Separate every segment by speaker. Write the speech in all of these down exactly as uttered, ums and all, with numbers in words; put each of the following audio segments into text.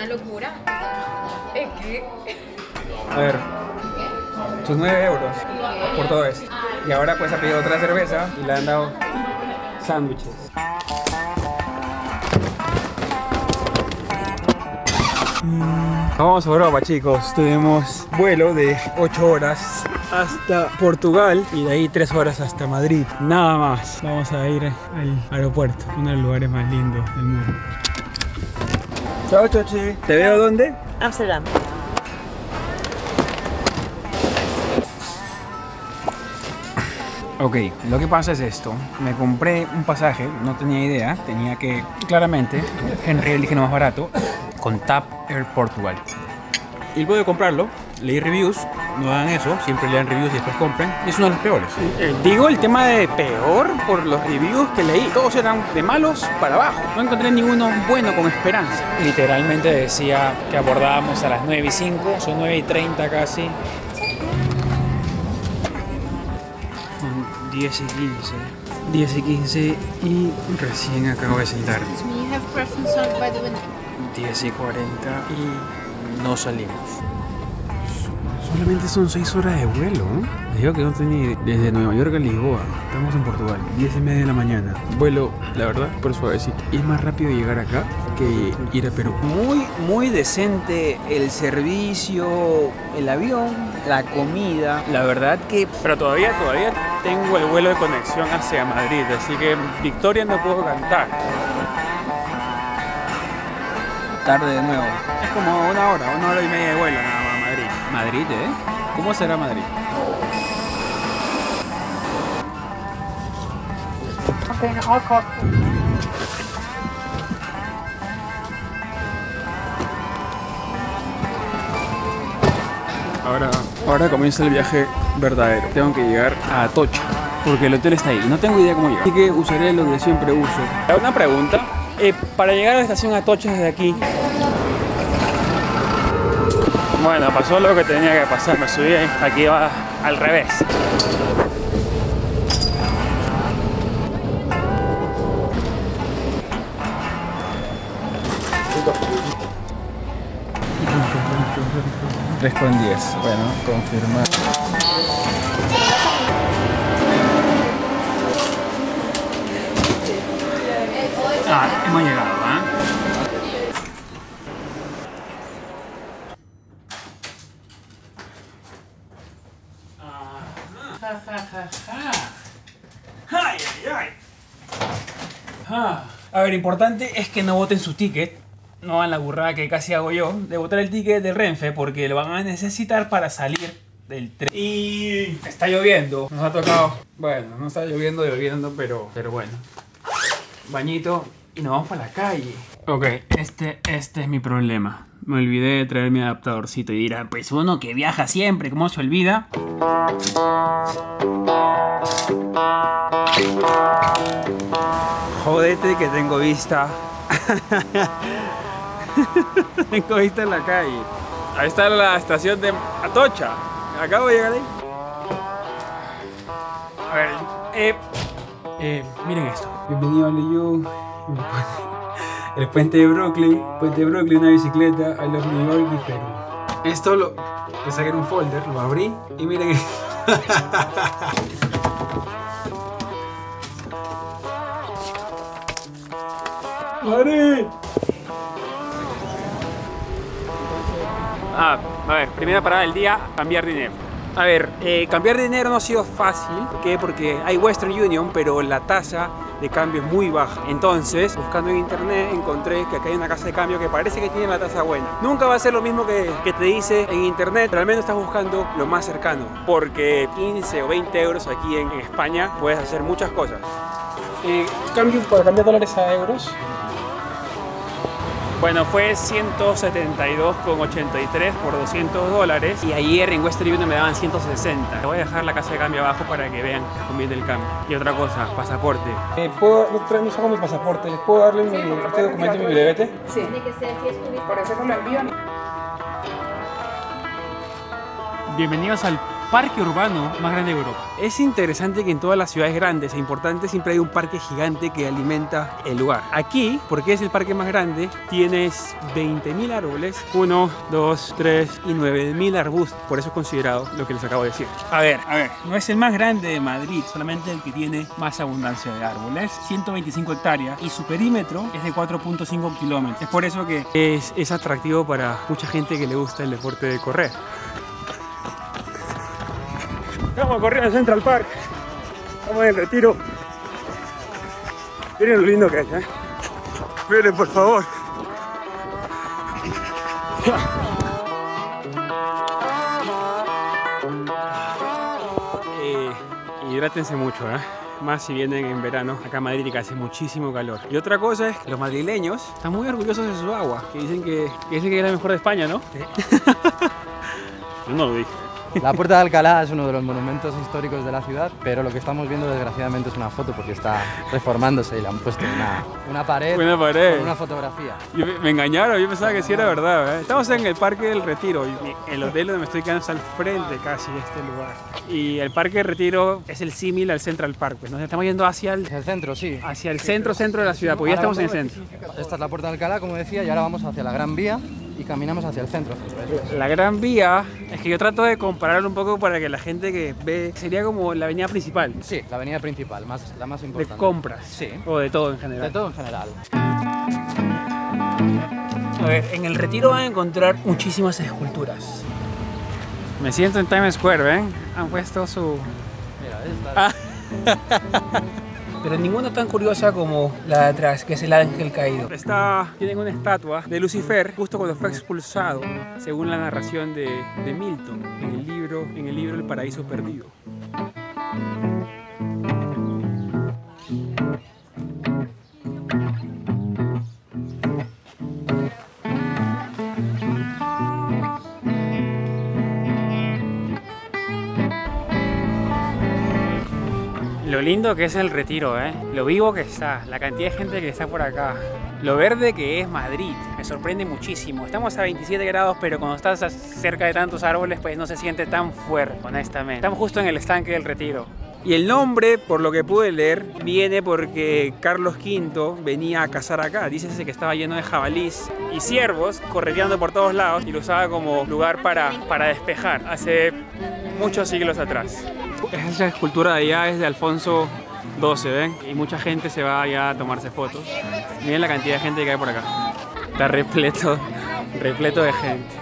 Speaker 1: locura. ¿Es que?
Speaker 2: A ver, sus nueve euros por todo esto. Y ahora pues ha pedido otra cerveza y le han dado sándwiches. Vamos a Europa, chicos. Tenemos vuelo de ocho horas hasta Portugal y de ahí tres horas hasta Madrid. Nada más. Vamos a ir al aeropuerto, uno de los lugares más lindos del mundo. Chao, Chochi. ¿Te veo dónde?
Speaker 3: Amsterdam.
Speaker 2: Ok, lo que pasa es esto. Me compré un pasaje, no tenía idea. Tenía que, claramente, Henry elige lo más barato con TAP Air Portugal. Y luego de comprarlo, leí reviews. No hagan eso, siempre lean reviews y después compren. Y es uno de los peores. Eh, digo el tema de peor por los reviews que leí. Todos eran de malos para abajo. No encontré ninguno bueno con esperanza. Literalmente decía que abordábamos a las nueve y cinco, son nueve y treinta casi. diez y quince. diez y quince y recién acabo de sentar. diez y cuarenta y no salimos. Solamente son seis horas de vuelo. Les digo que no tenía desde Nueva York a Lisboa. Estamos en Portugal, diez y media de la mañana. Vuelo, la verdad, por suavecito. Y es más rápido llegar acá que ir a Perú. Muy, muy decente el servicio, el avión, la comida. La verdad que... Pero todavía, todavía tengo el vuelo de conexión hacia Madrid. Así que victoria no puedo cantar. Tarde de nuevo. Es como una hora, una hora y media de vuelo nada más. Madrid. Madrid, ¿eh? ¿Cómo será Madrid? Ahora, ahora comienza el viaje verdadero. Tengo que llegar a Atocha, porque el hotel está ahí. No tengo idea cómo llegar. Así que usaré lo que siempre uso. Una pregunta. Eh, para llegar a la estación Atocha desde aquí... Bueno, pasó lo que tenía que pasar, me subí ahí, aquí va al revés. tres con diez, bueno, confirmar. Ah, hemos llegado, ¿eh? Ay, ay, ay. Ah. A ver, importante es que no boten su ticket. No hagan la burrada que casi hago yo de botar el ticket de Renfe, porque lo van a necesitar para salir del tren. Y está lloviendo. Nos ha tocado. Bueno, no está lloviendo, lloviendo, pero, pero bueno. Bañito y nos vamos para la calle. Ok, este, este es mi problema. Me olvidé de traer mi adaptadorcito y dirán, pues uno que viaja siempre, ¿cómo se olvida? Jodete que tengo vista. Tengo vista en la calle. Ahí está la estación de Atocha. Acabo de llegar ahí. A ver, eh, eh, miren esto. Bienvenido a Liu. El puente de Brooklyn, puente de Brooklyn, una bicicleta, I love New York y Perú. Esto lo, lo saqué en un folder, lo abrí y miren. ¡Mari! Ah, a ver, primera parada del día, cambiar dinero. A ver, eh, cambiar dinero no ha sido fácil. ¿Por qué? Porque hay Western Union, pero la tasa de cambio es muy baja. Entonces, buscando en internet, encontré que acá hay una casa de cambio que parece que tiene la tasa buena. Nunca va a ser lo mismo que, que te dice en internet, pero al menos estás buscando lo más cercano. Porque quince o veinte euros aquí en, en España puedes hacer muchas cosas. Eh, cambio para cambiar dólares a euros. Bueno, fue ciento setenta y dos con ochenta y tres por doscientos dólares. Y ayer en Western Union me daban ciento sesenta. Le voy a dejar la casa de cambio abajo para que vean que conviene el cambio. Y otra cosa, pasaporte. Eh, ¿puedo, no, no saco mi pasaporte. ¿Puedo darle mi, este documento y mi brevete?
Speaker 4: Sí. Por eso no lo envío.
Speaker 2: Bienvenidos al parque urbano más grande de Europa. Es interesante que en todas las ciudades grandes e importantes siempre hay un parque gigante que alimenta el lugar. Aquí, porque es el parque más grande, tienes veinte mil árboles, uno, dos, tres y nueve mil arbustos. Por eso es considerado lo que les acabo de decir. A ver, a ver, no es el más grande de Madrid, solamente el que tiene más abundancia de árboles, ciento veinticinco hectáreas, y su perímetro es de cuatro punto cinco kilómetros. Es por eso que es, es atractivo para mucha gente que le gusta el deporte de correr. Estamos corriendo al Central Park, estamos en el Retiro. Miren lo lindo que es, ¿eh? Miren, por favor. Eh, hidrátense mucho, ¿eh? Más si vienen en verano acá a Madrid, que hace muchísimo calor. Y otra cosa es que los madrileños están muy orgullosos de su agua, que dicen que, que, dicen que es la mejor de España, ¿no? Sí. Yo no lo dije.
Speaker 3: La Puerta de Alcalá es uno de los monumentos históricos de la ciudad, pero lo que estamos viendo desgraciadamente es una foto porque está reformándose y le han puesto una, una pared,
Speaker 2: una pared
Speaker 3: con una fotografía.
Speaker 2: Yo, me engañaron, yo pensaba que sí era verdad, ¿eh? Estamos en el Parque del Retiro y el hotel donde me estoy quedando está al frente casi de este lugar. Y el Parque del Retiro es el símil al Central Park, pues nos estamos yendo hacia el,
Speaker 3: el centro, sí.
Speaker 2: Hacia el centro, centro de la ciudad, porque ya estamos en el centro.
Speaker 3: Esta es la Puerta de Alcalá, como decía, y ahora vamos hacia la Gran Vía y caminamos hacia el centro.
Speaker 2: La Gran Vía, es que yo trato de compararlo un poco para que la gente que ve, sería como la avenida principal.
Speaker 3: Sí, la avenida principal, más, la más importante.
Speaker 2: De compras.
Speaker 3: Sí.
Speaker 2: O de todo en general.
Speaker 3: De todo en general.
Speaker 2: A ver, en el Retiro van a encontrar muchísimas esculturas. Me siento en Times Square, ¿ven? Han puesto su...
Speaker 3: Mira, esta...
Speaker 2: Ah. Pero ninguna tan curiosa como la de atrás, que es el ángel caído. Está, tienen una estatua de Lucifer justo cuando fue expulsado, según la narración de, de Milton, en el libro, en el libro El Paraíso Perdido. Lo lindo que es el Retiro, ¿eh? Lo vivo que está, la cantidad de gente que está por acá. Lo verde que es Madrid, me sorprende muchísimo. Estamos a veintisiete grados, pero cuando estás cerca de tantos árboles, pues no se siente tan fuerte, honestamente. Estamos justo en el estanque del Retiro. Y el nombre, por lo que pude leer, viene porque Carlos quinto venía a cazar acá. Dícese que estaba lleno de jabalís y ciervos correteando por todos lados y lo usaba como lugar para, para despejar hace muchos siglos atrás. Esa escultura de allá es de Alfonso doce, ¿ven? Y mucha gente se va allá a tomarse fotos. Miren la cantidad de gente que hay por acá. Está repleto, repleto de gente.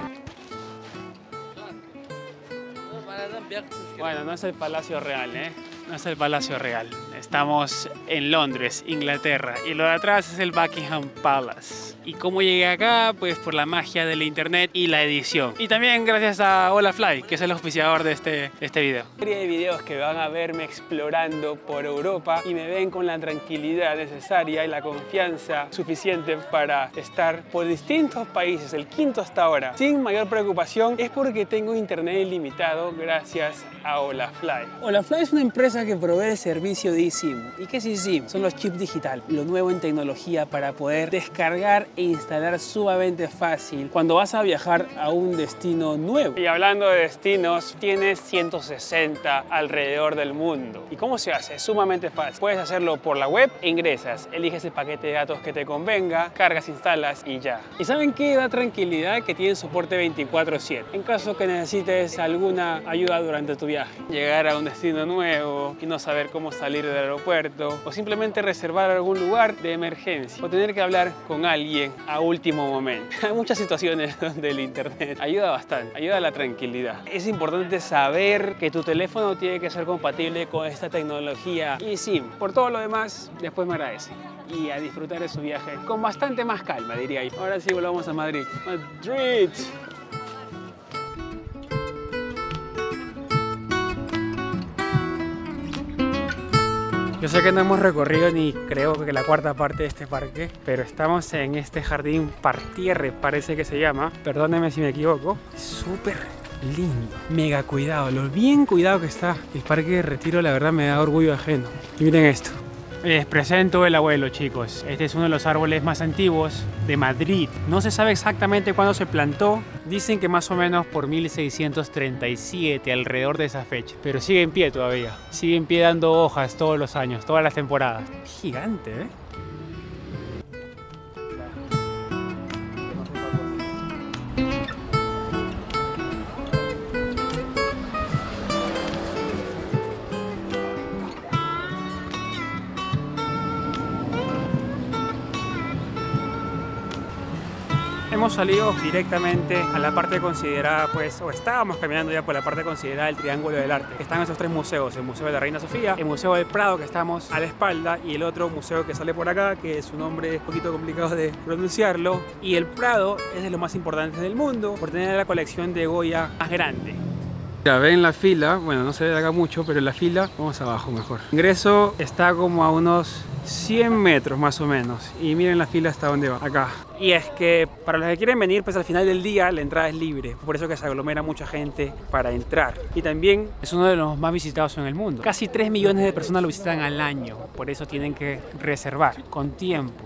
Speaker 2: Bueno, no es el Palacio Real, ¿eh? No es el Palacio Real. Estamos en Londres, Inglaterra. Y lo de atrás es el Buckingham Palace. ¿Y cómo llegué acá? Pues por la magia del internet y la edición. Y también gracias a Holafly, que es el auspiciador de este, de este video. Una serie de videos que van a verme explorando por Europa y me ven con la tranquilidad necesaria y la confianza suficiente para estar por distintos países, el quinto hasta ahora, sin mayor preocupación. Es porque tengo internet ilimitado gracias a Holafly. Holafly es una empresa que provee el servicio de eSIM. ¿Y qué es eSIM? Son los chips digitales, lo nuevo en tecnología para poder descargar e instalar sumamente fácil cuando vas a viajar a un destino nuevo. Y hablando de destinos, tienes ciento sesenta alrededor del mundo. ¿Y cómo se hace? Es sumamente fácil. Puedes hacerlo por la web, ingresas, eliges el paquete de datos que te convenga, cargas, instalas y ya. ¿Y saben qué da tranquilidad? Que tienen soporte veinticuatro siete. En caso que necesites alguna ayuda durante tu viaje, llegar a un destino nuevo y no saber cómo salir del aeropuerto, o simplemente reservar algún lugar de emergencia, o tener que hablar con alguien a último momento. Hay muchas situaciones donde el internet ayuda bastante, ayuda a la tranquilidad. Es importante saber que tu teléfono tiene que ser compatible con esta tecnología eSIM. Por todo lo demás, después me agradece. Y a disfrutar de su viaje con bastante más calma, diría yo. Ahora sí volvamos a Madrid. ¡Madrid! Yo sé que no hemos recorrido ni creo que la cuarta parte de este parque, pero estamos en este jardín parterre, parece que se llama. Perdónenme si me equivoco. Súper lindo, mega cuidado, lo bien cuidado que está. El parque de Retiro, la verdad, me da orgullo ajeno. Y miren esto. Les presento el abuelo, chicos. Este es uno de los árboles más antiguos de Madrid. No se sabe exactamente cuándo se plantó. Dicen que más o menos por mil seiscientos treinta y siete, alrededor de esa fecha. Pero sigue en pie todavía. Sigue en pie dando hojas todos los años, todas las temporadas. Gigante, ¿eh? Hemos salido directamente a la parte considerada, pues, o estábamos caminando ya por la parte considerada del Triángulo del Arte. Están esos tres museos, el Museo de la Reina Sofía, el Museo del Prado, que estamos a la espalda, y el otro museo que sale por acá, que es un nombre un poquito complicado de pronunciarlo. Y el Prado es de los más importantes del mundo, por tener la colección de Goya más grande. Ya ven la fila, bueno, no se ve de acá mucho, pero la fila, vamos abajo mejor. El ingreso está como a unos cien metros más o menos, y miren la fila hasta dónde va, acá. Y es que para los que quieren venir, pues al final del día la entrada es libre, por eso que se aglomera mucha gente para entrar. Y también es uno de los más visitados en el mundo. Casi tres millones de personas lo visitan al año, por eso tienen que reservar con tiempo.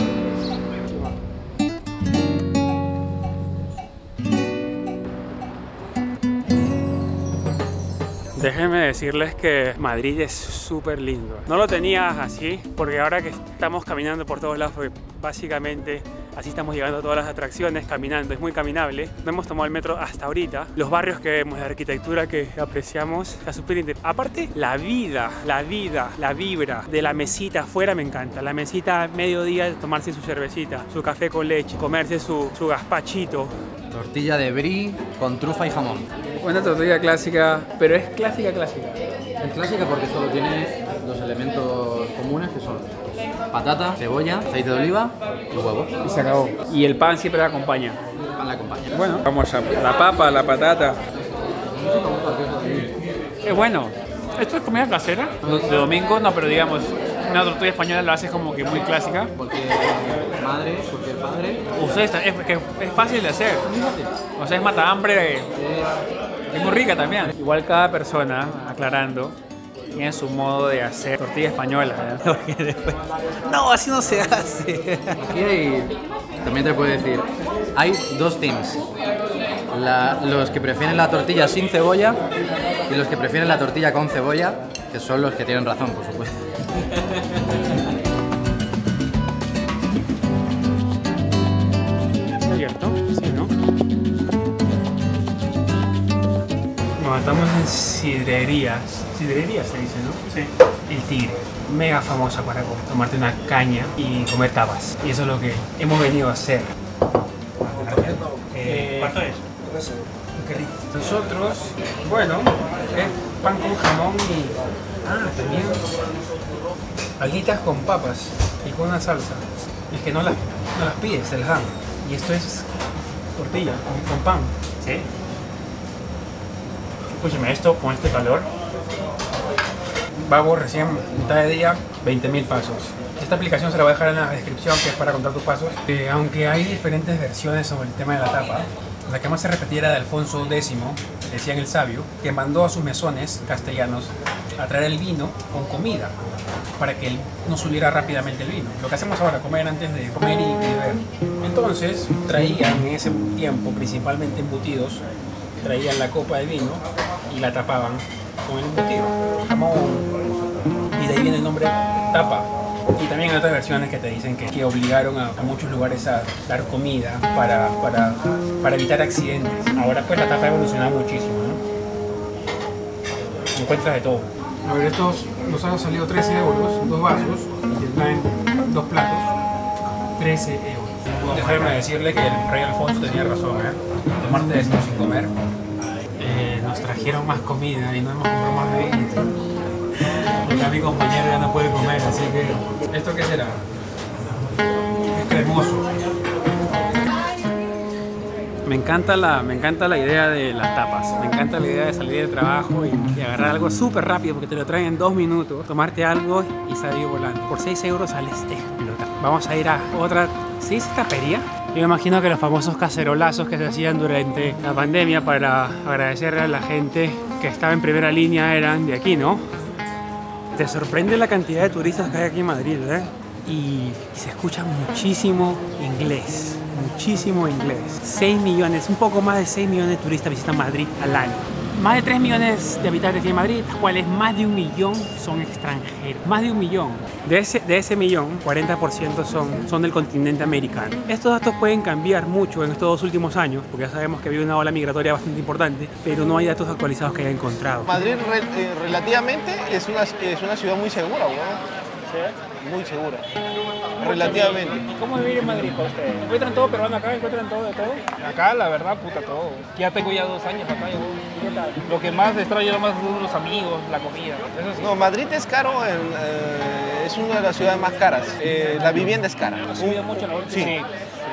Speaker 2: Déjenme decirles que Madrid es súper lindo. No lo tenía así, porque ahora que estamos caminando por todos lados, porque básicamente así estamos llegando a todas las atracciones caminando, es muy caminable. No hemos tomado el metro hasta ahorita. Los barrios que vemos, la arquitectura que apreciamos, está súper interesante. Aparte, la vida, la vida, la vibra de la mesita afuera me encanta. La mesita a mediodía, tomarse su cervecita, su café con leche, comerse su, su gazpachito.
Speaker 3: Tortilla de brie con trufa y jamón.
Speaker 2: Una tortilla clásica, pero es clásica, clásica.
Speaker 3: Es clásica porque solo tiene los elementos comunes que son patata, cebolla, aceite de oliva y huevo.
Speaker 2: Y se acabó. Y el pan siempre la acompaña.
Speaker 3: El pan la acompaña.
Speaker 2: Bueno, vamos a la papa, la patata. Es bueno. ¿Esto es comida casera? De domingo no, pero digamos, una tortilla española la haces como que muy clásica.
Speaker 3: Porque madre, porque el padre.
Speaker 2: Ustedes, es, que es fácil de hacer. O sea, es mata hambre. Es muy rica también. Igual cada persona, aclarando, tiene su modo de hacer tortilla española, ¿no? Después, no, así no se hace.
Speaker 3: Aquí hay, también te puedo decir, hay dos teams. La, los que prefieren la tortilla sin cebolla y los que prefieren la tortilla con cebolla, que son los que tienen razón, por supuesto.
Speaker 2: ¿Cierto? Sí, ¿no? Bueno, estamos en sidrerías. Sidrerías se dice, ¿no? Sí. El Tigre. Mega famosa para tomarte una caña y comer tapas. Y eso es lo que hemos venido a hacer. Eh, ¿Cuánto es? Qué rico. Nosotros, bueno, es pan con jamón y... Ah, también alitas con papas y con una salsa. Es que no las, no las pides, se las dan. Y esto es tortilla con, con pan. ¿Sí? Escúchame, esto con este calor. Vamos recién mitad de día, veinte mil pasos. Esta aplicación se la voy a dejar en la descripción, que es para contar tus pasos. Eh, aunque hay diferentes versiones sobre el tema de la tapa, la que más se repetía era de Alfonso décimo, decían el sabio, que mandó a sus mesones castellanos a traer el vino con comida, para que no subiera rápidamente el vino. Lo que hacemos ahora, comer antes de comer y beber. Entonces traían en ese tiempo, principalmente embutidos, traían la copa de vino y la tapaban con el embutido, jamón, y de ahí viene el nombre tapa. Y también hay otras versiones que te dicen que, que obligaron a, a muchos lugares a dar comida para, para, para evitar accidentes. Ahora pues la tapa ha evolucionado muchísimo, ¿no? Encuentras de todo. A ver, estos nos han salido trece euros, dos vasos, y te traen dos platos, trece euros. Déjame decirle que el rey Alfonso tenía razón, ¿eh? Tomarte esto sin comer. Eh, nos trajeron más comida y no hemos comprado más bebidas. Porque mi compañero ya no puede comer, así que... ¿Esto qué será? Es cremoso. Me encanta, la, me encanta la idea de las tapas. Me encanta la idea de salir del trabajo y, y agarrar algo súper rápido porque te lo traen en dos minutos. Tomarte algo y salir volando. Por seis euros sales de explotar. Vamos a ir a otra... ¿Sí es tapería? Yo me imagino que los famosos cacerolazos que se hacían durante la pandemia para agradecerle a la gente que estaba en primera línea eran de aquí, ¿no? Te sorprende la cantidad de turistas que hay aquí en Madrid, ¿eh? Y se escucha muchísimo inglés, muchísimo inglés. seis millones, un poco más de seis millones de turistas visitan Madrid al año. Más de tres millones de habitantes aquí en Madrid, los cuales más de un millón son extranjeros. Más de un millón. De ese, de ese millón, cuarenta por ciento son, son del continente americano. Estos datos pueden cambiar mucho en estos dos últimos años, porque ya sabemos que había una ola migratoria bastante importante, pero no hay datos actualizados que haya encontrado.
Speaker 4: Madrid re, eh, relativamente es una, es una ciudad muy segura, ¿no?
Speaker 2: ¿Sí?
Speaker 4: Muy segura. Relativamente.
Speaker 2: ¿Y cómo vivir en Madrid para ustedes? ¿Encuentran todo peruano acá? ¿Encuentran todo de todo?
Speaker 5: Acá, la verdad, puta, todo. Ya tengo ya dos años acá. Yo.
Speaker 2: ¿Qué tal?
Speaker 5: Lo que más extraño es más los amigos, la comida. Eso sí.
Speaker 4: No, Madrid es caro, en, eh, es una de las ciudades más caras. Eh, la vivienda es cara.
Speaker 2: ¿Ha subido mucho en la última?
Speaker 4: Sí.
Speaker 5: Sí.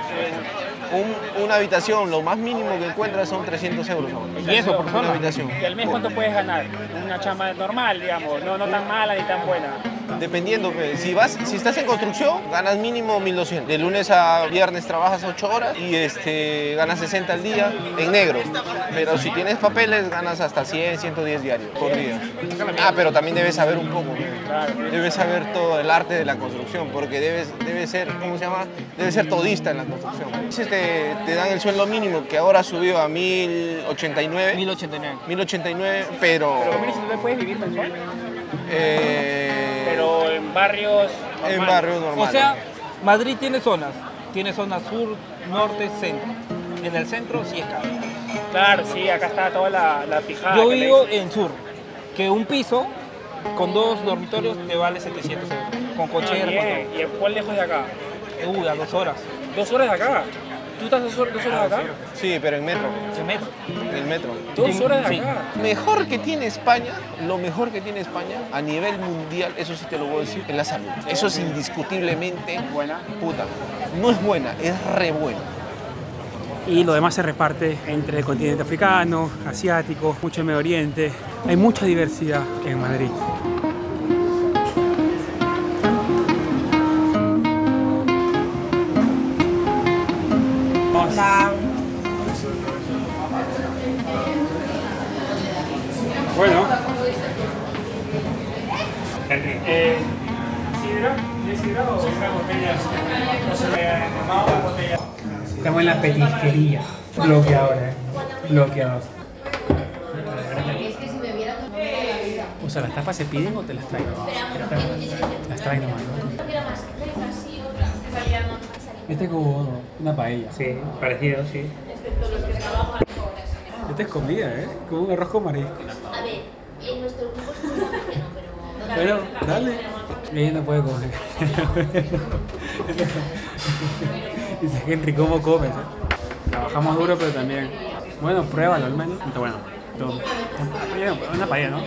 Speaker 4: Un, una habitación, lo más mínimo que encuentras son trescientos euros.
Speaker 5: ¿Y eso por
Speaker 4: Una
Speaker 5: persona?
Speaker 4: habitación.
Speaker 2: ¿Y al mes cuánto puedes ganar? Una chamba normal, digamos, no, no tan mala ni tan buena.
Speaker 4: Dependiendo, pues, si vas, si estás en construcción, ganas mínimo mil doscientos. De lunes a viernes trabajas ocho horas y este, ganas sesenta al día en negro. Pero si tienes papeles, ganas hasta cien, ciento diez diarios por día. Ah, pero también debes saber un poco. Debes saber todo el arte de la construcción, porque debes, debes ser, ¿cómo se llama? Debes ser todista en la construcción. Entonces te, te dan el sueldo mínimo, que ahora subió a mil ochenta y nueve.
Speaker 5: mil ochenta y nueve.
Speaker 4: mil ochenta y nueve, pero...
Speaker 2: Pero mira, si tú puedes vivir mensual.
Speaker 4: eh,
Speaker 2: Pero en barrios
Speaker 4: en
Speaker 2: normales.
Speaker 4: barrios normales.
Speaker 5: O sea, Madrid tiene zonas. Tiene zona sur, norte, centro. En el centro sí es caro.
Speaker 2: Claro, sí, acá está toda la, la pijada.
Speaker 5: Yo
Speaker 2: que le
Speaker 5: vivo
Speaker 2: dicen.
Speaker 5: en sur, que un piso con dos dormitorios te vale setecientos euros. Con cochera,
Speaker 2: Ah, bien.
Speaker 5: con
Speaker 2: ¿Y cuál lejos de acá?
Speaker 5: todo. Uy, a dos horas.
Speaker 2: ¿Dos horas de acá? ¿Tú estás dos horas, dos horas de acá?
Speaker 4: Sí, pero en metro.
Speaker 5: Se mete.
Speaker 4: En el metro.
Speaker 2: ¿Dos horas de
Speaker 5: Sí.
Speaker 2: acá?
Speaker 4: Mejor que tiene España, lo mejor que tiene España a nivel mundial, eso sí te lo voy a decir, es la salud. Eso es indiscutiblemente
Speaker 2: Buena.
Speaker 4: puta. No es buena, es re buena.
Speaker 2: Y lo demás se reparte entre el continente africano, asiático, mucho en Medio Oriente. Hay mucha diversidad en Madrid.
Speaker 6: Hola.
Speaker 2: Bueno. Eh, ¿Sidra? ¿Tienes sidra o botellas? Estamos en la petisquería. Bloqueadora, eh. Bloqueador. O sea, ¿las tapas se piden o te las traen? Las traen nomás, ¿no? Este es como una paella.
Speaker 7: Sí, parecido, sí.
Speaker 2: Esta es comida, ¿eh? Como un arroz con marisco.
Speaker 8: A ver, en nuestro grupo es muy que no, pero...
Speaker 2: Pero, dale. Ella no puede comer. Dice Henry, ¿cómo comes? eh? Trabajamos duro, pero también... Bueno, pruébalo al menos. Está bueno. Todo. Una paella, ¿no?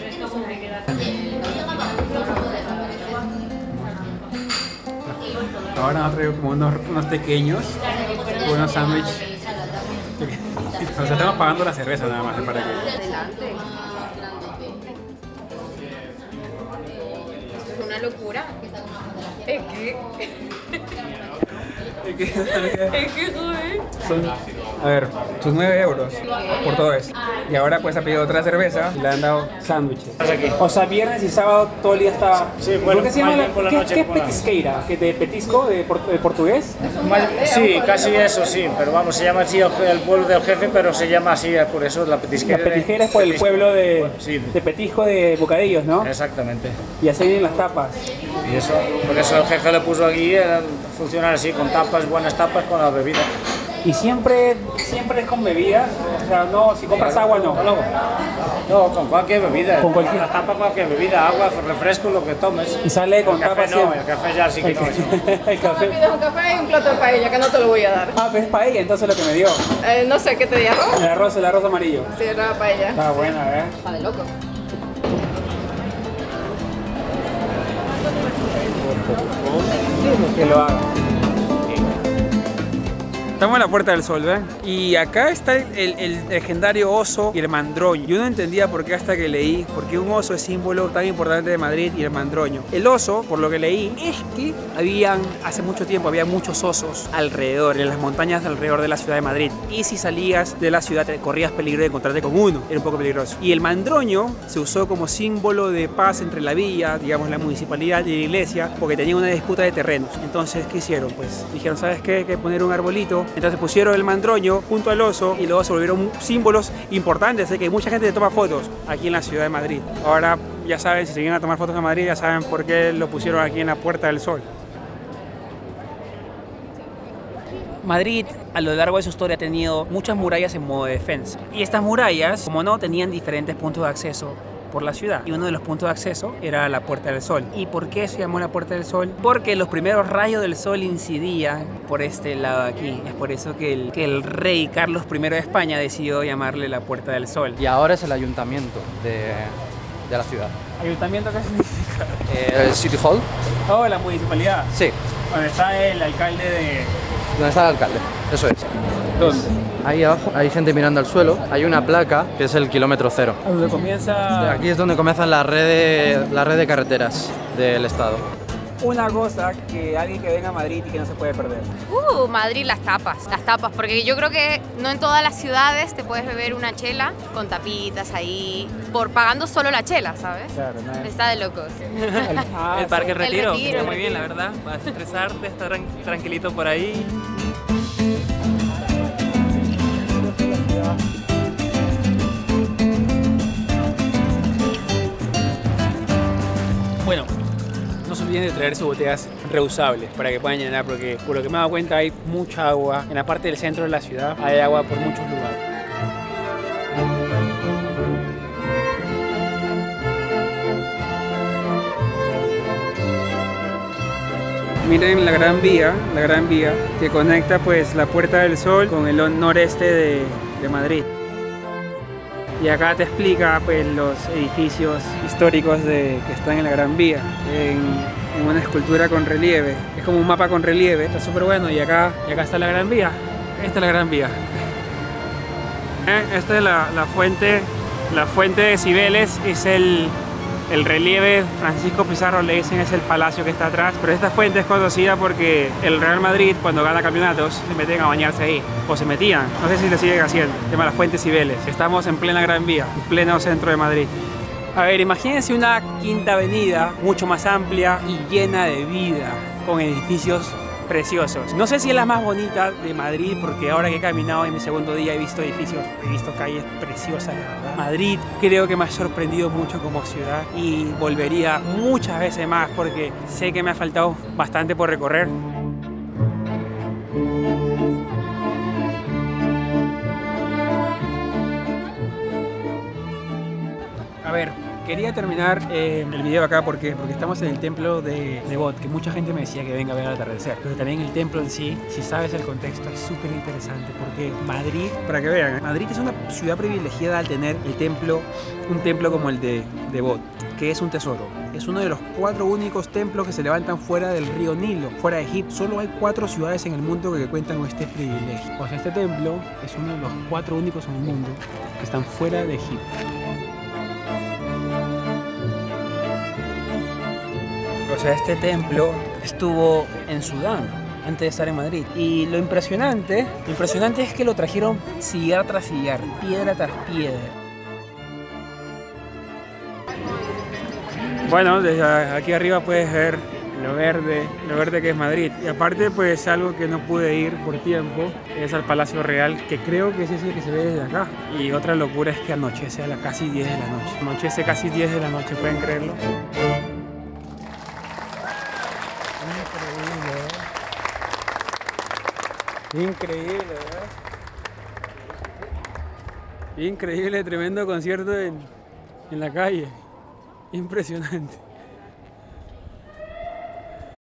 Speaker 2: Ahora nos ha traído como unos, unos pequeños, unos sándwiches. O sea, estamos pagando la cerveza nada más, para que...
Speaker 1: Adelante. Es una locura. Es que...
Speaker 2: Es que,
Speaker 1: Es que, joder.
Speaker 2: son, a ver, son nueve euros por todo eso. Y ahora pues ha pedido otra cerveza y le han dado sándwiches. O sea, viernes y sábado todo el día está...
Speaker 7: Sí, bueno,
Speaker 2: ¿Por qué se llama
Speaker 7: más
Speaker 2: la,
Speaker 7: por la
Speaker 2: ¿qué,
Speaker 7: noche
Speaker 2: ¿qué es
Speaker 7: por la-
Speaker 2: petisqueira? ¿Que de petisco, de, por- de portugués?
Speaker 7: Sí, casi eso sí, pero vamos, se llama así el, el pueblo del jefe, pero se llama así, por eso la
Speaker 2: La
Speaker 7: petisqueira.
Speaker 2: petisqueira es por el pueblo de,
Speaker 7: Sí.
Speaker 2: de petisco de bocadillos, ¿no?
Speaker 7: Exactamente.
Speaker 2: Y así vienen las tapas.
Speaker 7: Y eso, por eso el jefe le puso aquí, eh, funcionar así, con tapas, buenas tapas, con la bebida.
Speaker 2: Y siempre, siempre es con bebida. O sea, no, si compras agua no.
Speaker 7: No, no, con cualquier bebida.
Speaker 2: Con cualquier-
Speaker 7: La tapa, cualquier bebida, agua, refresco, lo que tomes.
Speaker 2: Y sale con
Speaker 7: El café
Speaker 2: tapas
Speaker 7: no,
Speaker 2: siempre.
Speaker 7: el café ya sí que
Speaker 2: El,
Speaker 7: no.
Speaker 2: ca- el
Speaker 1: Me
Speaker 2: café.
Speaker 1: pides un café y un plato de paella, que no te lo voy a dar.
Speaker 2: Ah, pero es paella, entonces lo que me dio.
Speaker 1: Eh, no sé, ¿qué te di arroz?
Speaker 2: El arroz, el arroz amarillo.
Speaker 1: Sí, era paella.
Speaker 2: Está buena, ¿eh?
Speaker 1: Está de loco.
Speaker 2: Que lo haga. Estamos en la Puerta del Sol, ¿ven? Y acá está el, el, el legendario oso y el mandroño. Yo no entendía por qué hasta que leí, porque un oso es símbolo tan importante de Madrid y el mandroño. El oso, por lo que leí, es que habían, hace mucho tiempo, había muchos osos alrededor, en las montañas alrededor de la ciudad de Madrid. Y si salías de la ciudad, te corrías peligro de encontrarte con uno. Era un poco peligroso. Y el mandroño se usó como símbolo de paz entre la villa, digamos, la municipalidad y la iglesia, porque tenían una disputa de terrenos. Entonces, ¿qué hicieron? Pues dijeron, ¿sabes qué? Hay que poner un arbolito. Entonces pusieron el mandroño junto al oso y luego se volvieron símbolos importantes. Así que mucha gente toma fotos aquí en la ciudad de Madrid. Ahora ya saben, si se vienen a tomar fotos a Madrid, ya saben por qué lo pusieron aquí en la Puerta del Sol. Madrid, a lo largo de su historia, ha tenido muchas murallas en modo de defensa. Y estas murallas, como no, tenían diferentes puntos de acceso por la ciudad. Y uno de los puntos de acceso era la Puerta del Sol. ¿Y por qué se llamó la Puerta del Sol? Porque los primeros rayos del sol incidían por este lado de aquí. Es por eso que el, que el rey Carlos primero de España decidió llamarle la Puerta del Sol.
Speaker 3: Y ahora es el ayuntamiento de, de la ciudad.
Speaker 2: ¿Ayuntamiento qué significa?
Speaker 3: Eh, ¿El City Hall?
Speaker 2: Oh, la municipalidad.
Speaker 3: Sí.
Speaker 2: Donde está el alcalde de...
Speaker 3: ¿Dónde está el alcalde? Eso es.
Speaker 2: ¿Dónde?
Speaker 3: Ahí abajo hay gente mirando al suelo. Hay una placa que es el kilómetro cero.
Speaker 2: Donde comienza...
Speaker 3: Aquí es donde comienzan la red de, la red de carreteras del estado.
Speaker 2: Una cosa que alguien que venga a Madrid y que no se puede perder.
Speaker 6: Uh, Madrid, las tapas, las tapas, porque yo creo que no en todas las ciudades te puedes beber una chela con tapitas ahí, por pagando solo la chela, ¿sabes?
Speaker 2: Claro, no es...
Speaker 6: Está de locos.
Speaker 2: Ah,
Speaker 9: el Parque
Speaker 6: El
Speaker 9: Retiro,
Speaker 6: Retiro,
Speaker 9: está
Speaker 6: el
Speaker 9: muy bien, la
Speaker 6: Retiro.
Speaker 9: verdad. Vas a estresarte, estar tran- tranquilito por ahí.
Speaker 2: Bueno, no se olviden de traer sus botellas reusables para que puedan llenar, porque por lo que me he dado cuenta hay mucha agua. En la parte del centro de la ciudad hay agua por muchos lugares. Miren la Gran Vía, la Gran Vía que conecta pues la Puerta del Sol con el noreste de, de Madrid. Y acá te explica pues los edificios históricos de, que están en la Gran Vía, en, en una escultura con relieve. Es como un mapa con relieve, está súper bueno. Y acá, y acá está la Gran Vía. Esta es la Gran Vía. ¿Eh? Esta es la, la fuente, la fuente de Cibeles, es el, el relieve Francisco Pizarro, le dicen, es el palacio que está atrás. Pero esta fuente es conocida porque el Real Madrid, cuando gana campeonatos, se meten a bañarse ahí. O se metían, no sé si se siguen haciendo. Se llama la Fuente Cibeles. Estamos en plena Gran Vía, en pleno centro de Madrid. A ver, imagínense una quinta avenida mucho más amplia y llena de vida, con edificios preciosos. No sé si es la más bonita de Madrid, porque ahora que he caminado en mi segundo día he visto edificios, he visto calles preciosas, la verdad. Madrid creo que me ha sorprendido mucho como ciudad y volvería muchas veces más porque sé que me ha faltado bastante por recorrer. A ver, quería terminar eh, el video acá porque, porque estamos en el templo de Nebot, que mucha gente me decía que venga a ver el atardecer. Pero también el templo en sí, si sabes el contexto, es súper interesante porque Madrid, para que vean, ¿eh? Madrid es una ciudad privilegiada al tener el templo, un templo como el de Nebot, que es un tesoro. Es uno de los cuatro únicos templos que se levantan fuera del río Nilo, fuera de Egipto. Solo hay cuatro ciudades en el mundo que cuentan con este privilegio. O sea, este templo es uno de los cuatro únicos en el mundo que están fuera de Egipto. O sea, este templo estuvo en Sudán antes de estar en Madrid. Y lo impresionante, lo impresionante es que lo trajeron sillar tras sillar, piedra tras piedra. Bueno, desde aquí arriba puedes ver lo verde, lo verde que es Madrid. Y aparte, pues algo que no pude ir por tiempo es al Palacio Real, que creo que es ese que se ve desde acá. Y otra locura es que anochece a las casi diez de la noche. Anochece casi diez de la noche, ¿pueden creerlo? Increíble, ¿verdad? Increíble, tremendo concierto en, en la calle. Impresionante.